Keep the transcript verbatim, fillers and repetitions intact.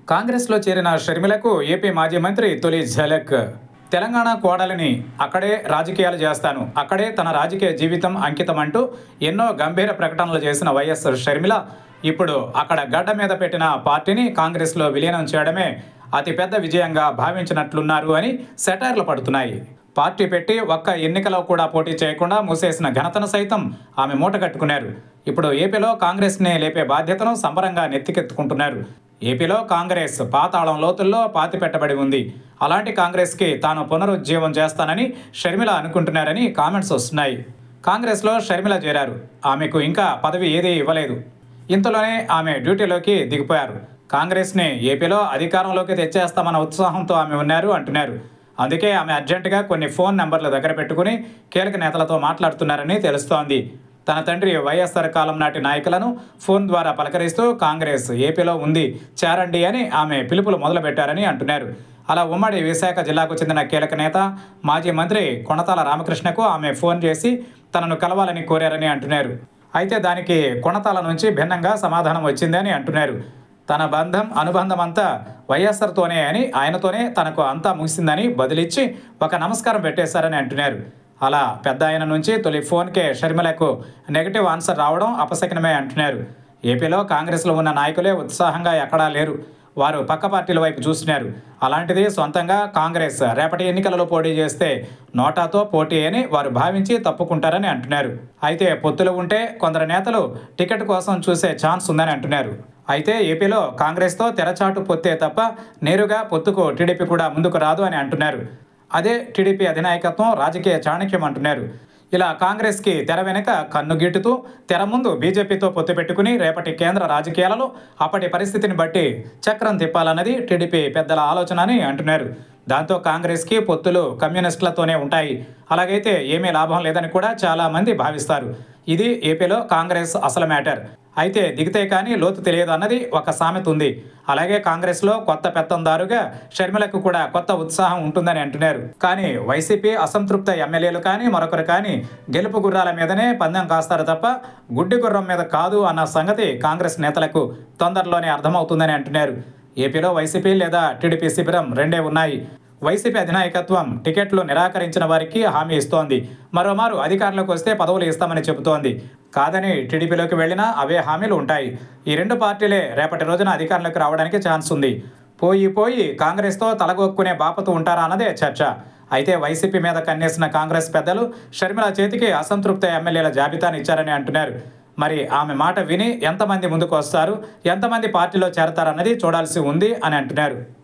కాంగ్రెస్లో చేరిన షర్మిలకు ఏపీ మాజీ మంత్రి తొలి ఝలక్. తెలంగాణ కోడలిని, అక్కడే రాజకీయాలు చేస్తాను, అక్కడే తన రాజకీయ జీవితం అంకితం అంటూ ఎన్నో గంభీర ప్రకటనలు చేసిన వైఎస్ షర్మిల ఇప్పుడు అక్కడ గడ్డ మీద పెట్టిన పార్టీని కాంగ్రెస్లో విలీనం చేయడమే అతిపెద్ద విజయంగా భావించినట్లున్నారు అని సెటైర్లు పడుతున్నాయి. పార్టీ పెట్టి ఒక్క ఎన్నికలో కూడా పోటీ చేయకుండా మూసేసిన ఘనతను సైతం ఆమె మూటగట్టుకున్నారు. ఇప్పుడు ఏపీలో కాంగ్రెస్ని లేపే బాధ్యతను సంబరంగా నెత్తికెత్తుకుంటున్నారు. ఏపీలో కాంగ్రెస్ పాతాళం లోతుల్లో పాతిపెట్టబడి ఉంది. అలాంటి కాంగ్రెస్కి తాను పునరుజ్జీవం చేస్తానని షర్మిల అనుకుంటున్నారని కామెంట్స్ వస్తున్నాయి. కాంగ్రెస్లో షర్మిల చేరారు. ఆమెకు ఇంకా పదవి ఏదీ ఇవ్వలేదు. ఇంతలోనే ఆమె డ్యూటీలోకి దిగిపోయారు. కాంగ్రెస్ని ఏపీలో అధికారంలోకి తెచ్చేస్తామన్న ఉత్సాహంతో ఆమె ఉన్నారు అంటున్నారు. అందుకే ఆమె అర్జెంటుగా కొన్ని ఫోన్ నెంబర్లు దగ్గర పెట్టుకుని కీలక నేతలతో మాట్లాడుతున్నారని తెలుస్తోంది. తన తండ్రి వైఎస్ఆర్ కాలం నాటి నాయకులను ఫోన్ ద్వారా పలకరిస్తూ కాంగ్రెస్ ఏపీలో ఉంది, చేరండి అని ఆమె పిలుపులు మొదలుపెట్టారని అంటున్నారు. అలా ఉమ్మడి విశాఖ జిల్లాకు చెందిన కీలక నేత మాజీ మంత్రి కొణతాల రామకృష్ణకు ఆమె ఫోన్ చేసి తనను కలవాలని కోరారని అంటున్నారు. అయితే దానికి కొణతాల నుంచి భిన్నంగా సమాధానం వచ్చిందని అంటున్నారు. తన బంధం అనుబంధం అంతా వైఎస్ఆర్తోనే అని, ఆయనతోనే తనకు అంతా ముగిసిందని బదిలిచ్చి ఒక నమస్కారం పెట్టేశారని అంటున్నారు. అలా పెద్ద ఆయన నుంచి తొలి ఫోన్కే షర్మిలకు నెగిటివ్ ఆన్సర్ రావడం అపశకనమే అంటున్నారు. ఏపీలో కాంగ్రెస్లో ఉన్న నాయకులే ఉత్సాహంగా ఎక్కడా లేరు. వారు పక్క పార్టీల వైపు చూస్తున్నారు. అలాంటిది సొంతంగా కాంగ్రెస్ రేపటి ఎన్నికలలో పోటీ చేస్తే నోటాతో పోటీ అని వారు భావించి తప్పుకుంటారని అంటున్నారు. అయితే పొత్తులు ఉంటే కొందరు నేతలు టికెట్ కోసం చూసే ఛాన్స్ ఉందని అంటున్నారు. అయితే ఏపీలో కాంగ్రెస్తో తెరచాటు పొత్తే తప్ప నేరుగా పొత్తుకు టీడీపీ కూడా ముందుకు రాదు అని అంటున్నారు. అదే టీడీపీ అధినాయకత్వం రాజకీయ చాణక్యం అంటున్నారు. ఇలా కాంగ్రెస్కి తెర వెనుక కన్ను గిట్టుతూ తెర ముందు బీజేపీతో పొత్తు పెట్టుకుని రేపటి కేంద్ర రాజకీయాలలో అప్పటి పరిస్థితిని బట్టి చక్రం తిప్పాలన్నది టీడీపీ పెద్దల ఆలోచన అని అంటున్నారు. దాంతో కాంగ్రెస్కి పొత్తులు కమ్యూనిస్టులతోనే ఉంటాయి. అలాగైతే ఏమీ లాభం లేదని కూడా చాలామంది భావిస్తారు. ఇది ఏపీలో కాంగ్రెస్ అసలు మ్యాటర్. అయితే దిగితే కానీ లోతు తెలియదు అన్నది ఒక సామెత ఉంది. అలాగే కాంగ్రెస్లో కొత్త పెత్తందారుగా షర్మిలకు కూడా కొత్త ఉత్సాహం ఉంటుందని అంటున్నారు. కానీ వైసీపీ అసంతృప్త ఎమ్మెల్యేలు కానీ మరొకరు కానీ గెలుపు గుర్రాల మీదనే పందెం కాస్తారు తప్ప గుడ్డి గుర్రం మీద కాదు అన్న సంగతి కాంగ్రెస్ నేతలకు తొందరలోనే అర్థమవుతుందని అంటున్నారు. ఏపీలో వైసీపీ లేదా టీడీపీ శిబిరం రెండే ఉన్నాయి. వైసీపీ అధినాయకత్వం టికెట్లు నిరాకరించిన వారికి హామీ ఇస్తోంది. మరోమారు అధికారంలోకి వస్తే పదవులు ఇస్తామని చెబుతోంది. కాదని టీడీపీలోకి వెళ్ళినా అవే హామీలు ఉంటాయి. ఈ రెండు పార్టీలే రేపటి రోజున అధికారంలోకి రావడానికి ఛాన్స్ ఉంది. పోయి పోయి కాంగ్రెస్తో తలగొక్కునే బాపతు ఉంటారా అన్నదే చర్చ. అయితే వైసీపీ మీద కన్నేసిన కాంగ్రెస్ పెద్దలు షర్మిల చేతికి అసంతృప్త ఎమ్మెల్యేల జాబితాను ఇచ్చారని అంటున్నారు. మరి ఆమె మాట విని ఎంతమంది ముందుకు వస్తారు, ఎంతమంది పార్టీలో చేరతారన్నది చూడాల్సి ఉంది అని అంటున్నారు.